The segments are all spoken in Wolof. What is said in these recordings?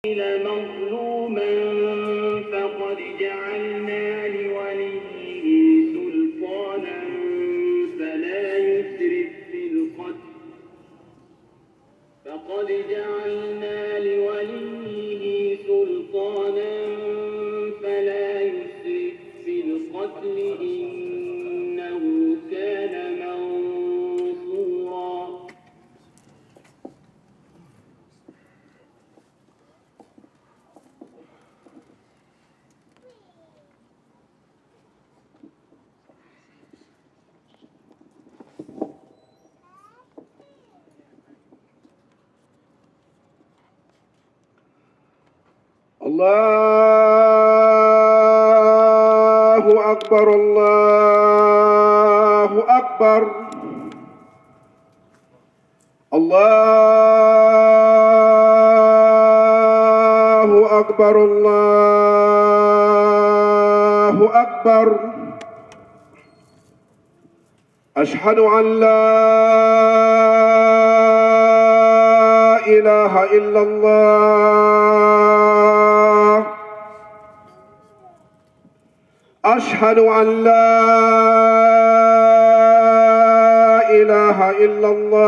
مظلوما فقد جعلنا لوليه سلطانا فلا يسرف في القتل إنه كان منصورا. الله أكبر الله أكبر الله أكبر الله أكبر. أشهد أن لا إله إلا الله. أشهد أن لا إله إلا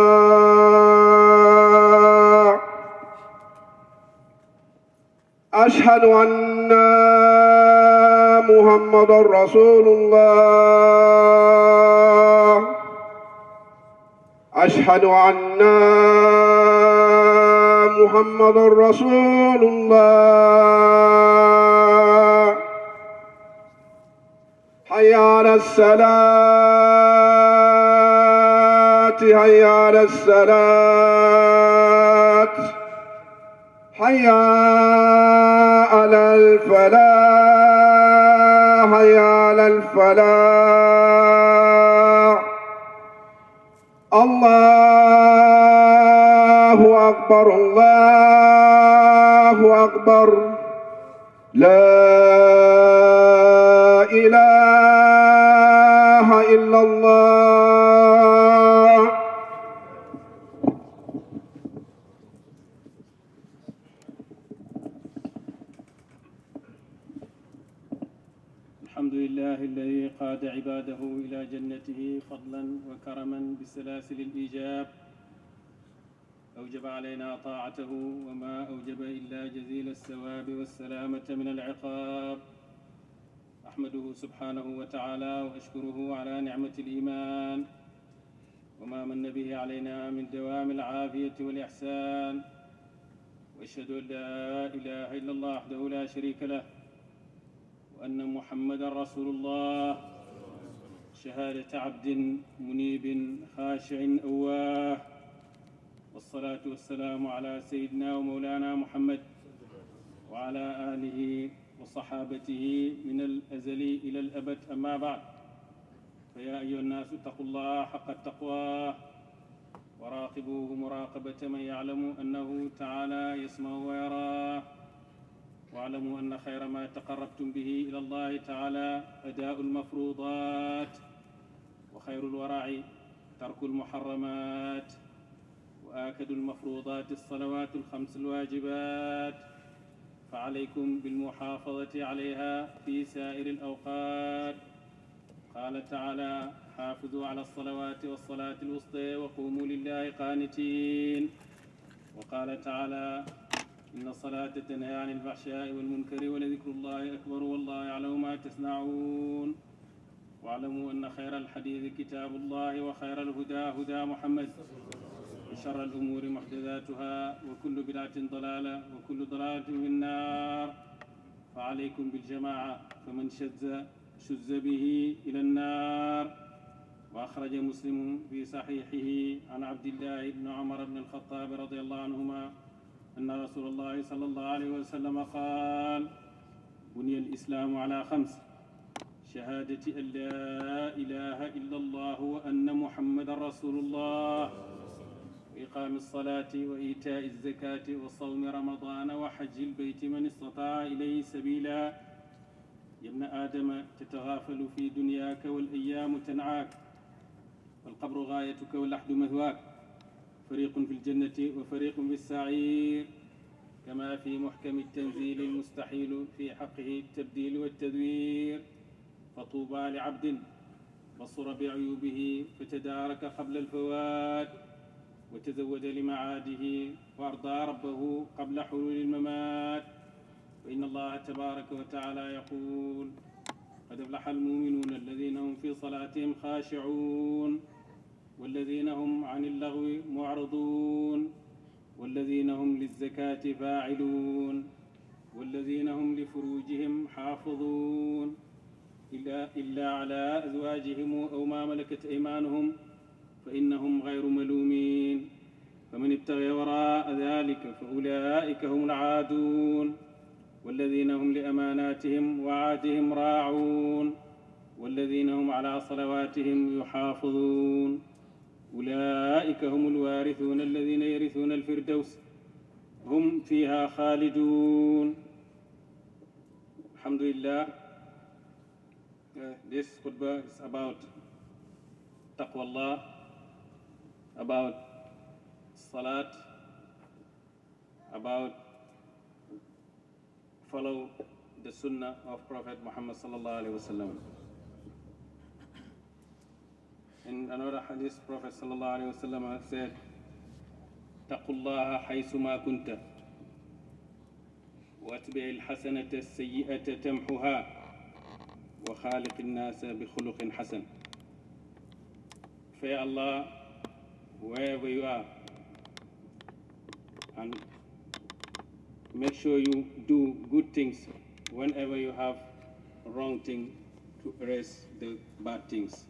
الله. أشهد أن محمدا رسول الله. أشهد أن محمدا رسول الله. حي على الصلاة حي على الصلاة حي على الفلاح حي على الفلاح. الله أكبر الله أكبر. لا إله إلا الله. الحمد لله الذي قاد عباده إلى جنته فضلا وكرما بسلاسل الإيجاب. أوجب علينا طاعته وما أوجب إلا جزيل الثواب والسلامة من العقاب. أحمده سبحانه وتعالى وأشكره على نعمة الإيمان وما من به علينا من دوام العافية والإحسان. وأشهد أن لا إله إلا الله وحده لا شريك له وأن محمدا رسول الله شهادة عبد منيب خاشع أواه. والصلاة والسلام على سيدنا ومولانا محمد وعلى آله وصحابته من الأزل إلى الأبد. أما بعد، فيا أيها الناس اتقوا الله حق التقوى وراقبوه مراقبة من يعلم أنه تعالى يسمع ويراه. واعلموا أن خير ما تقربتم به إلى الله تعالى أداء المفروضات، وخير الورع ترك المحرمات، وآكد المفروضات الصلوات الخمس الواجبات، فعليكم بالمحافظة عليها في سائر الأوقات. قال تعالى: حافظوا على الصلوات والصلاة الوسطى وقوموا لله قانتين. وقال تعالى: إن الصلاة تنهى عن الفحشاء والمنكر ولذكر الله أكبر والله يعلم ما تصنعون. واعلموا أن خير الحديث كتاب الله وخير الهدى هدى محمد وشر الأمور محدثاتها وكل بدعة ضلالة وكل ضلالة في النار. فعليكم بالجماعة، فمن شذ به إلى النار. وأخرج مسلم في صحيحه عن عبد الله بن عمر بن الخطاب رضي الله عنهما أن رسول الله صلى الله عليه وسلم قال: بني الإسلام على 5: شهادة أن لا إله إلا الله وأن محمدا رسول الله، وإقام الصلاة وإيتاء الزكاة وصوم رمضان وحج البيت من استطاع إليه سبيلا. يا ابن آدم تتغافل في دنياك والأيام تنعاك، والقبر غايتك واللحد مثواك، فريق في الجنة وفريق في السعير. كما في محكم التنزيل المستحيل في حقه التبديل والتدوير. فطوبى لعبد بصر بعيوبه فتدارك قبل الفوات وتزود لمعاده وأرضى ربه قبل حلول الممات. فإن الله تبارك وتعالى يقول: قد أفلح المؤمنون الذين هم في صلاتهم خاشعون والذين هم عن اللغو معرضون والذين هم للزكاة فاعلون والذين هم لفروجهم حافظون إلا على أزواجهم أو ما ملكت أيمانهم فإنهم غير ملومين. فمن ابتغي وراء ذلك فأولئك هم العادون والذين هم لأماناتهم وعهدهم راعون والذين هم على صلواتهم يحافظون. أولئك هم الوارثون الذين يرثون الفردوس هم فيها خالدون. Alhamdulillah, this khutbah is about taqwallah, about salat, about follow the sunnah of Prophet Muhammad sallallahu alaihi wasallam. In another hadith, Prophet sallallahu alaihi wasallam said, taqullaha haythuma kunta واتبع الحسنة السيئة تمحها وخالق الناس بخلق حسن. Fear Allah wherever you are and make sure you do good things whenever you have wrong thing to erase the bad things,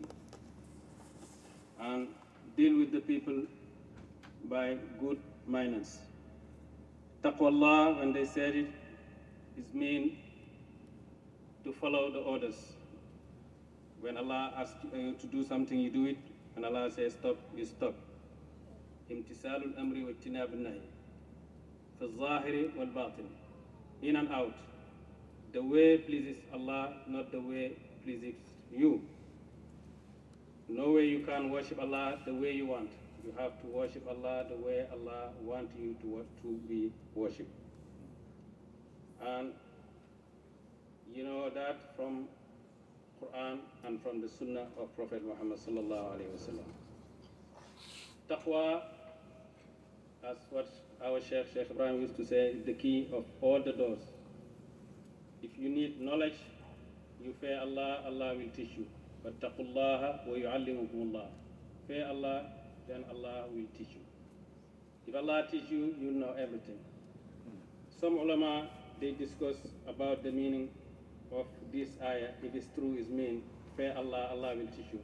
and deal with the people by good manners. Taqwa Allah, when they said it, is mean to follow the orders. When Allah asks you to do something, you do it. When Allah says stop, you stop. امتثال الأمر واجتناب النهي في الظاهر والباطن, in and out. The way pleases Allah, not the way pleases you. No way you can worship Allah the way you want. You have to worship Allah the way Allah wants you to be worshipped. And you know that from Quran and from the Sunnah of Prophet Muhammad sallallahu alaihi wasallam. Taqwa, as what our Sheikh Ibrahim used to say, is the key of all the doors. If you need knowledge, you fear Allah, Allah will teach you. Wattaqullaha wa yu'allimukumullah. Fear Allah, then Allah will teach you. If Allah teach you, you know everything. Some ulama, they discuss about the meaning of this ayah. If it's true, it means fear Allah, Allah will teach you.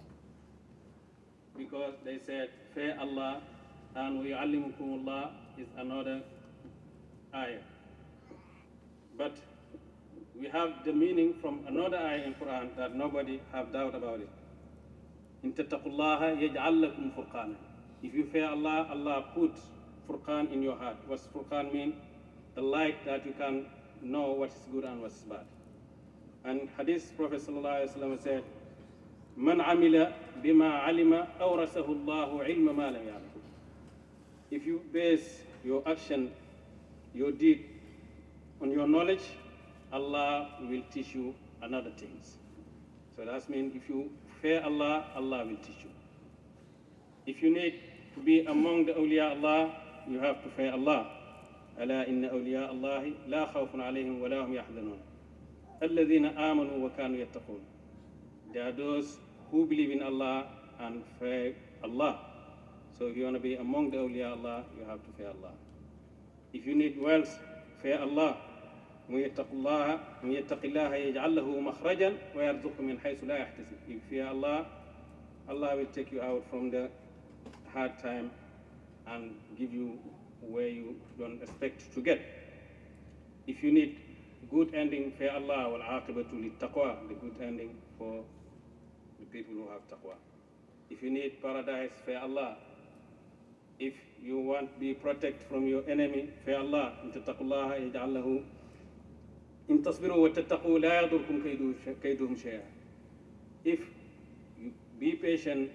Because they said fear Allah and وَيُعَلِّمُكُمُ is another ayah. But we have the meaning from another ayah in Quran that nobody have doubt about it. إِن تَتَّقُوا اللَّهَ يَجْعَلْ لَكُمْ فُرْقَانًا. If you fear Allah, Allah put furqan in your heart. What's furqan mean? The light that you can know what is good and what is bad. And Hadith Prophet sallallahu alaihi wasallam said, "Man amila bima alima awrasahu Allahu ilma ma lam ya'lam." If you base your action, your deed on your knowledge, Allah will teach you another things. So that means if you fear Allah, Allah will teach you. If you need to be among the awliya Allah, you have to fear Allah. ألا إن أولياء الله لا خوف عليهم ولا هم يحزنون الذين آمنوا وكانوا يتقون. They are those who believe in Allah and fear Allah. So if you want to be among the awliya Allah, you have to fear Allah. If you need wealth, fear Allah. ومن يتق الله يجعل له مخرجا ويرزقه من حيث لا يحتسب. If you fear Allah, Allah will take you out from the hard time and give you where you don't expect to get. If you need good ending, fear Allah, wal aqibatu lit taqwa, the good ending for the people who have taqwa. If you need paradise, fear Allah. If you want to be protected from your enemy, fear Allah. إن تتقوا الله يجعل له إن تصبروا وتتقوا لا يضركم كيدهم شيئا. If you be patient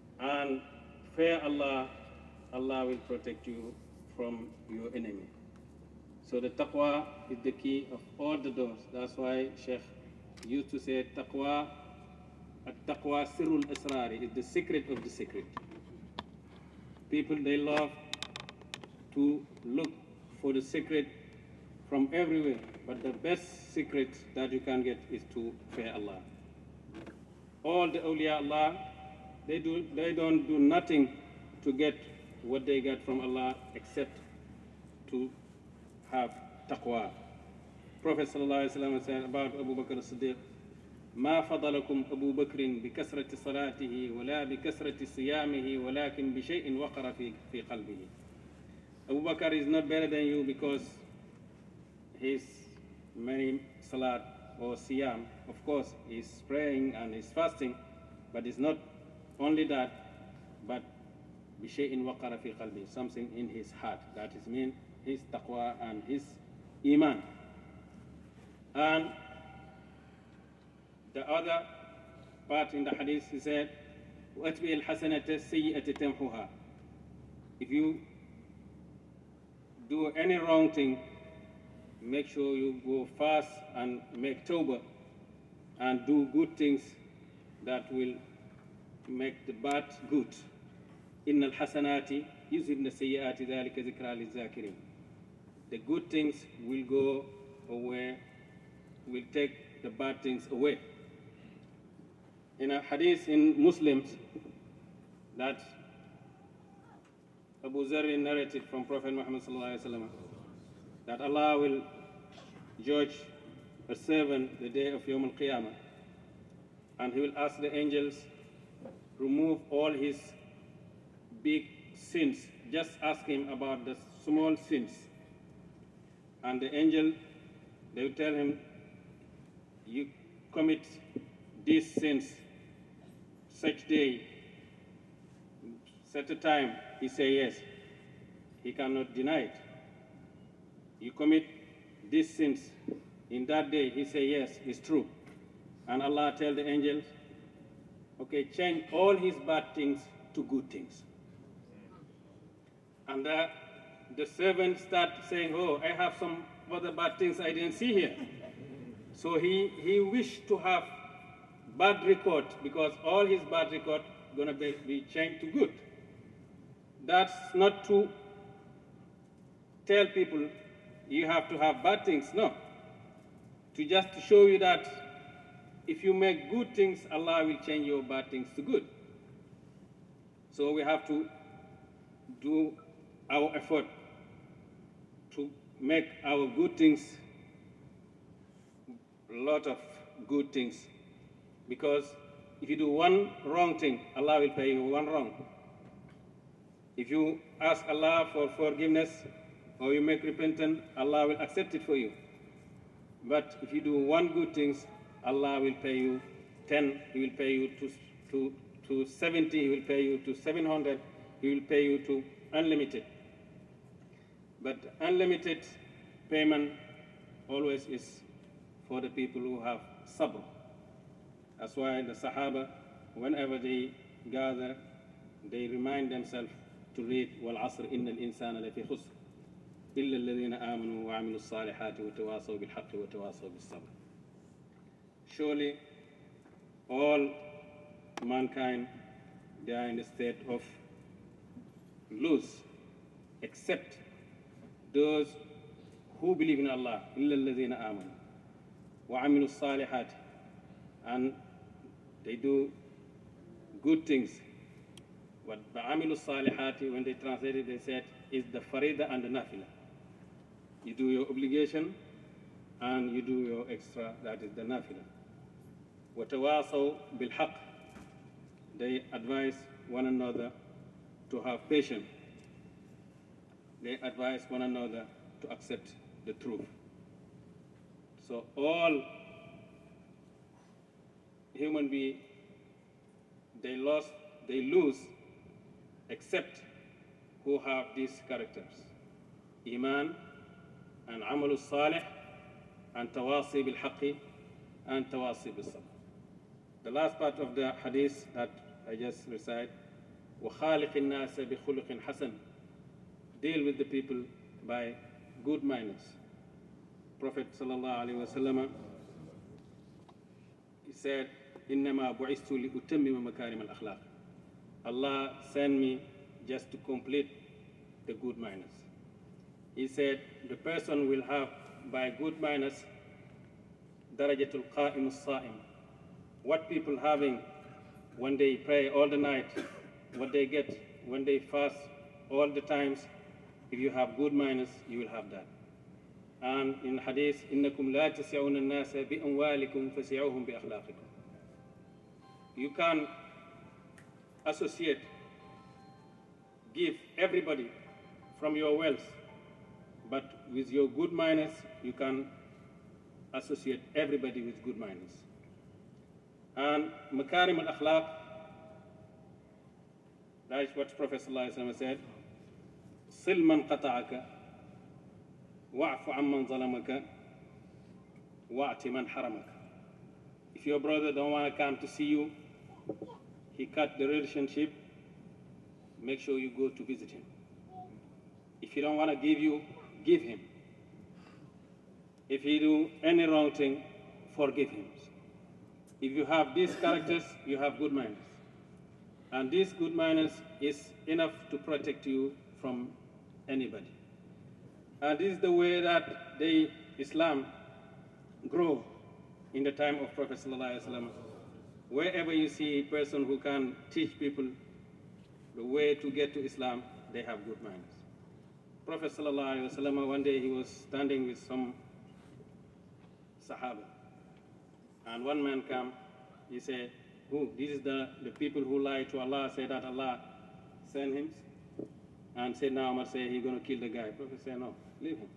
and fear Allah, Allah will protect you from your enemy. So the taqwa is the key of all the doors. That's why Sheikh used to say taqwa, at-taqwa sirrul asrari, is the secret of the secret. People, they love to look for the secret from everywhere, but the best secret that you can get is to fear Allah. All the awliya Allah, they don't do nothing to get what they get from Allah except to have taqwa. Prophet ﷺ said about Abu Bakr as-Siddiq, ما فضلكم أبو بكر بكثرة صلاته ولا بكثرة صيامه ولكن بشيء وقر في قلبه. Abu Bakr is not better than you because his many salat or siyam. Of course, he's praying and he's fasting, but it's not only that, but بشيء وقر في قلبه, something in his heart. That is mean his taqwa and his iman. And the other part in the hadith, he said, وَأَتْبِعِ الْحَسَنَةَ السَّيِّئَةَ تَمْحُهَا. If you do any wrong thing, make sure you go fast and make tawbah and do good things that will make the bad good. إِنَّ الْحَسَنَاتِ يُذْهِبْنَ السَّيِّئَاتِ ذَلِكَ ذِكْرَى لِلذَّاكِرِينَ. The good things will go away, will take the bad things away. In a hadith in Muslims that Abu Zarr narrated from Prophet Muhammad ﷺ, that Allah will judge a servant the day of Yawm al-Qiyamah, and he will ask the angels, remove all his big sins, just ask him about the small sins. And the angel, they will tell him, you commit these sins such day, such a time. He say yes. He cannot deny it. You commit these sins in that day. He say yes, it's true. And Allah tell the angels, okay, change all his bad things to good things. And the servant start saying, oh, I have some other bad things I didn't see here. So he wished to have bad record, because all his bad record gonna be changed to good. That's not to tell people you have to have bad things, no. To just show you that if you make good things, Allah will change your bad things to good. So we have to do our effort to make our good things a lot of good things. Because if you do one wrong thing, Allah will pay you one wrong. If you ask Allah for forgiveness or you make repentance, Allah will accept it for you. But if you do one good thing, Allah will pay you 10, He will pay you to 70, He will pay you to 700, He will pay you to unlimited. But unlimited payment always is for the people who have sabr. That's why the Sahaba, whenever they gather, they remind themselves to read وَالْعَصْرِ إِنَّ الْإِنسَانَ لَفِي خُسْرٍ إِلَّا الَّذِينَ آمَنُوا وَعَمِلُوا الصَّالِحَاتِ وَتَوَاصَوْا بِالْحَقِّ وَتَوَاصَوْا بِالصَّبْرِ. Surely all mankind, they are in a state of lose, except those who believe in Allah, إِلَّا الَّذِينَ آمَنُوا وَعَمِلُوا الصَّالِحَاتِ, and they do good things. But ba'amilu salihati, when they translated, they said, is the farida and the nafila. You do your obligation and you do your extra, that is the nafila. وَتَوَاصَوْا بِالْحَقِّ, they advise one another to have patience. They advise one another to accept the truth. So all human beings, they lose, except who have these characters: Iman and Amalu Salih and Tawasi bil Haqqi and Tawasi bil Sabr. The last part of the hadith that I just recite, وَخَالِقِ النَّاسَ بِخُلُقٍ حَسَنٍ, deal with the people by good manners. Prophet sallallahu alaihi wasallam, he said, "Innama bu'istu li utammima makarim al-akhlaq." Allah sent me just to complete the good manners. He said, the person will have by good manners darajatul qa'im as-sa'im. What people having when they pray all the night, what they get when they fast all the times, if you have good manners, you will have that. And in hadith, إنكم لا تسعون الناس بأموالكم فسعوهم بأخلاقكم. You can associate, give everybody from your wealth, but with your good manners, you can associate everybody with good manners. And makarim al-akhlaq, that is what Prophet ﷺ said, sil man qata'aka, wa'fu amman zalamaka, wa'ti man haramaka. If your brother don't want to come to see you, he cut the relationship, make sure you go to visit him. If he don't want to give you, give him. If he do any wrong thing, forgive him. If you have these characters, you have good manners. And these good manners is enough to protect you from anybody. And this is the way that Islam grew in the time of Prophet ﷺ. Wherever you see a person who can teach people the way to get to Islam, they have good manners. Prophet ﷺ, one day he was standing with some Sahaba. And one man came, he said, who? This is the people who lie to Allah, say that Allah sent him. And Sayyidina Umar said he's going to kill the guy. Prophet said, no, leave him.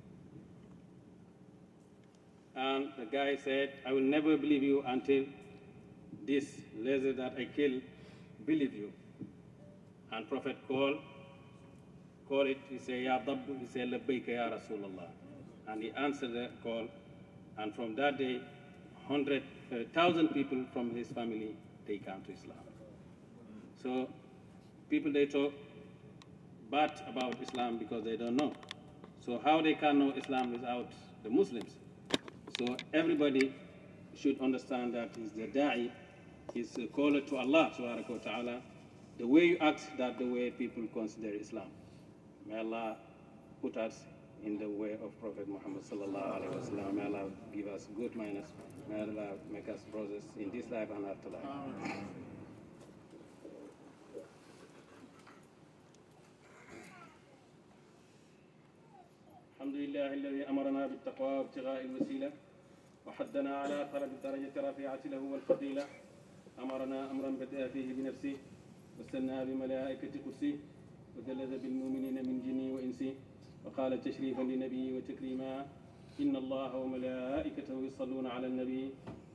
And the guy said, I will never believe you until this laser that I kill, believe you. And Prophet call it, he said, Ya Dabbu, he said, Labbaika Ya Rasulullah. And he answered the call. And from that day, 100,000 people from his family, they come to Islam. So people, they talk bad about Islam because they don't know. So how they can know Islam without the Muslims? So everybody should understand that he's the da'i, he's a caller to Allah subhanahu wa ta'ala. The way you act, that's the way people consider Islam. May Allah put us in the way of Prophet Muhammad sallallahu alaihi wasallam. May Allah give us good manners. May Allah make us brothers in this life and afterlife. الحمد لله الذي أمرنا بالتقوى وابتغاء الوسيلة وحدنا على طلب الدرجة الرفيعة له والفضيلة. أمرنا أمرا بدأ فيه بنفسه وسنى بملائكة كرسيه وجلد بالمؤمنين من جنه وإنسه وقال تشريفا لنبيه وتكريما إن الله وملائكته يصلون على النبي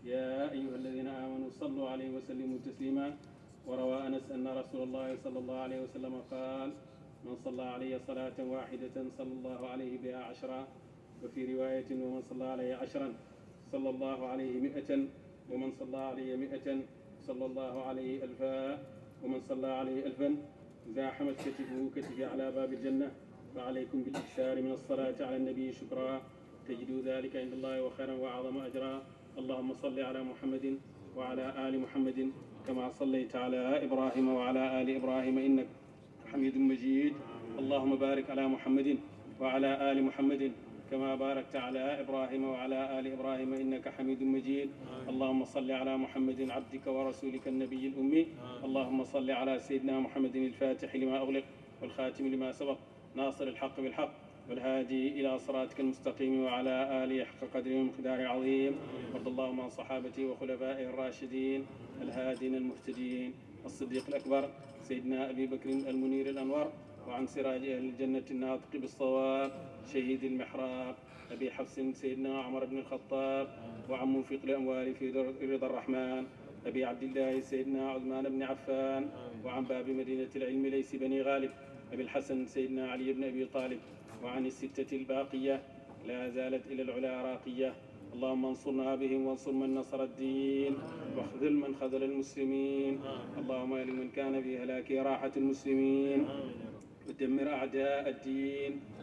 يا أيها الذين آمنوا صلوا عليه وسلموا تسليما. وروى أنس أن رسول الله صلى الله عليه وسلم قال من صلى علي صلاة واحدة صلى الله عليه بها عشرا. وفي رواية ومن صلى علي عشرا صلى الله عليه 100 ومن صلى علي 100 صلى الله عليه 1000 ومن صلى عليه 1000 زاحمت كتفه كتفي على باب الجنة. فعليكم بالإكثار من الصلاة على النبي شكرا تجدوا ذلك عند الله وخيرا وأعظم أجرا. اللهم صل على محمد وعلى آل محمد كما صليت على إبراهيم وعلى آل إبراهيم إنك حميد مجيد. اللهم بارك على محمد وعلى آل محمد كما باركت على إبراهيم وعلى آل إبراهيم إنك حميد مجيد. اللهم صل على محمد عبدك ورسولك النبي الأمي. اللهم صل على سيدنا محمد الفاتح لما أغلق والخاتم لما سبق ناصر الحق بالحق والهادي إلى صراطك المستقيم وعلى آله حق قدره ومقداره العظيم. وارض اللهم عن صحابته وخلفائه الراشدين الهادين المهتدين الصديق الأكبر سيدنا أبي بكر المنير الأنور وعن سراج أهل الجنة الناطق بالصواب شهيد المحراب أبي حفص سيدنا عمر بن الخطاب وعن منفق الأموال في رضا الرحمن أبي عبد الله سيدنا عثمان بن عفان وعن باب مدينة العلم ليس بني غالب أبي الحسن سيدنا علي بن أبي طالب وعن الستة الباقية لا زالت إلى العلا راقية. اللهم انصرنا بهم وانصر من نصر الدين واخذل من خذل المسلمين. اللهم لمن كان في هلاك راحة المسلمين ودمر أعداء الدين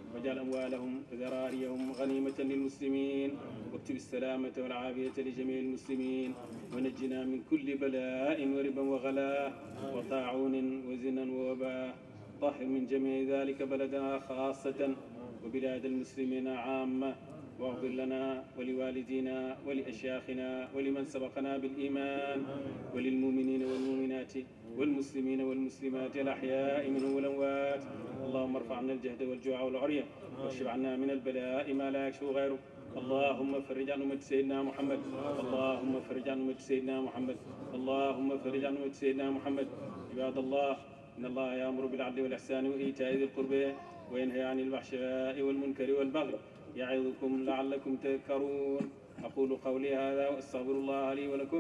واجعل أموالهم وذراريهم غنيمة للمسلمين، واكتب السلامة والعافية لجميع المسلمين، ونجنا من كل بلاء وربا وغلاء وطاعون وزنا ووباء. طهر من جميع ذلك بلدنا خاصة وبلاد المسلمين عامة، واغفر لنا ولوالدينا ولأشياخنا ولمن سبقنا بالإيمان وللمؤمنين والمؤمنات والمسلمين والمسلمات الأحياء منهم والأموات. اللهم ارفع عنا الجهد والجوع والعري، واكشف عنا من البلاء ما لا يكشف غيرك. اللهم فرج عن أمة سيدنا محمد، اللهم فرج عن أمة سيدنا محمد، اللهم فرج عن أمة سيدنا محمد. عباد الله، إن الله يأمر بالعدل والإحسان وإيتاء ذي القربى وينهى عن الفحشاء والمنكر والبغي يعظكم لعلكم تذكرون. أقول قولي هذا وأستغفر الله لي ولكم.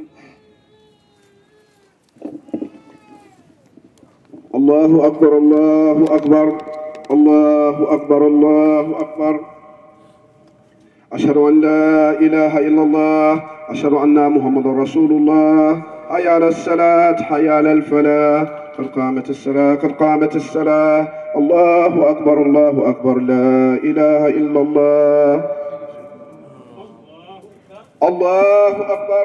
الله أكبر الله أكبر الله أكبر الله أكبر. أشهد أن لا إله إلا الله، أشهد أن محمد رسول الله. حي على الصلاة حي على الفلاح، قد قامت الصلاة قد قامت الصلاة. الله أكبر الله أكبر، لا إله إلا الله. الله أكبر.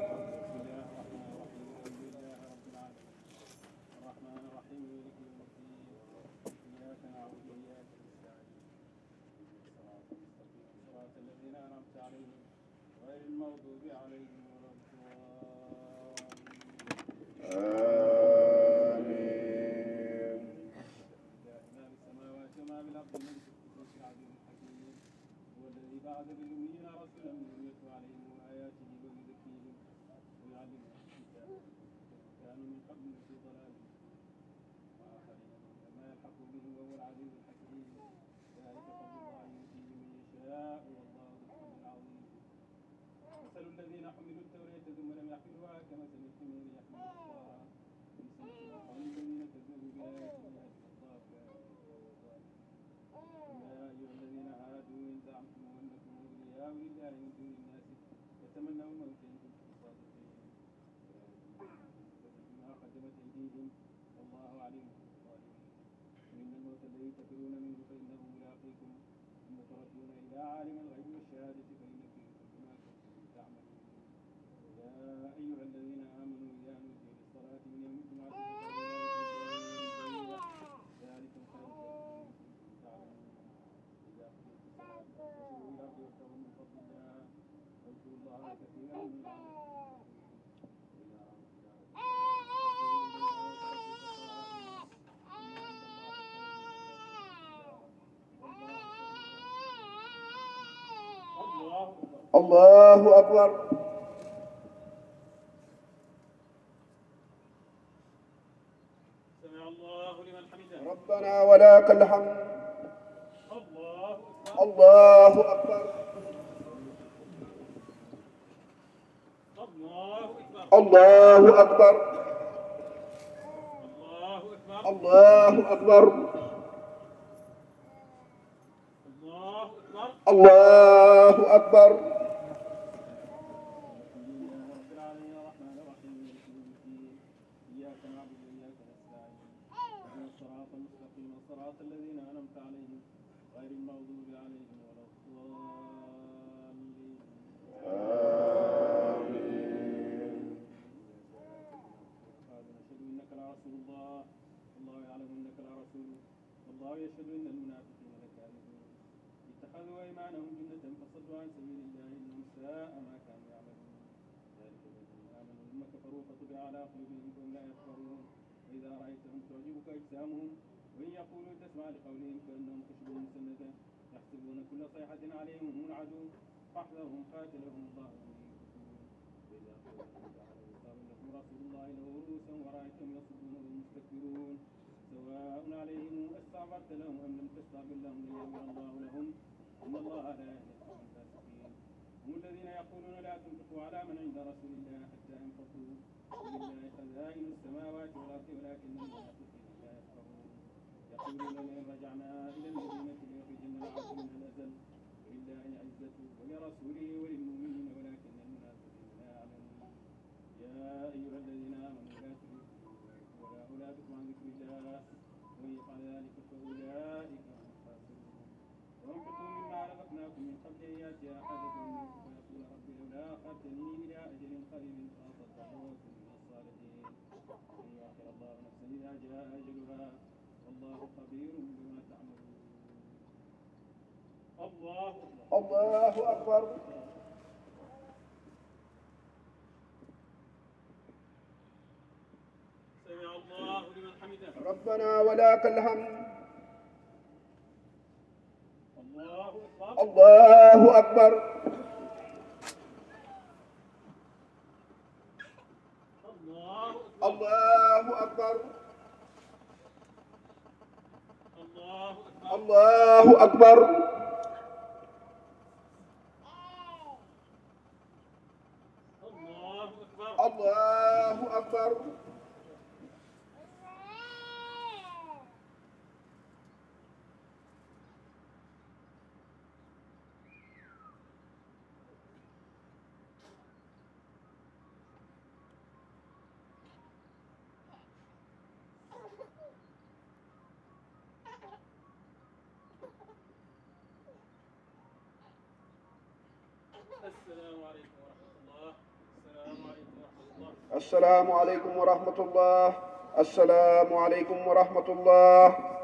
الله أكبر. سمع الله لمن حمده. ربنا ولك الحمد. الله أكبر. الله أكبر. الله أكبر. الله أكبر. الله أكبر. الله أكبر. الله أكبر. يشهد ان المنافقين لكاذبون اتخذوا ايمانهم جنة فصدوا عن سبيل الله انهم ساء ما كانوا يعملون. ذلك الذين امنوا ثم كفروا فطبع على قلوبهم فهم لا يفقهون. واذا رايتهم تعجبك اجسامهم وان يقولوا تسمع لقولهم كانهم خشب مسندة يحسبون كل صيحة عليهم هم العدو فاحذرهم قاتلهم الله ان يكفرون. واذا قيل لهم تعالوا يستغفر لكم رسول الله له رؤوسا ورايتهم يصدون وهم مستكبرون سواء عليهم استغفرت لهم ام لم تستغفر لهم لن يغفر الله لهم ان الله لا يهدي القوم الفاسقين. هم الذين يقولون لا تنفقوا على من عند رسول الله حتى ينفقوا ولله خزائن السماوات والارض ولكن المنافقين لا يفقهون. يقولون لئن رجعنا الى المدينه ليخرجن العبد منها الاذل ولله العزه ولرسوله وللمؤمنين ولكن المنافقين لا يعلمون. يا ايها الذين امنوا لا تلهكم أولادكم عن ذكر الله ومن يفعل ذلك فأولئك هم الخاسرون. أخرتني إلى أجل قريب فأصدق وأكن من الصالحين أن يؤخر الله نفسا إذا جاء أجلها والله خبير بما تعملون. الله أكبر. سمع الله لمن حمده. ربنا ولك الحمد. الله أكبر. الله أكبر. الله أكبر. الله أكبر. السلام عليكم ورحمة الله. السلام عليكم ورحمة الله.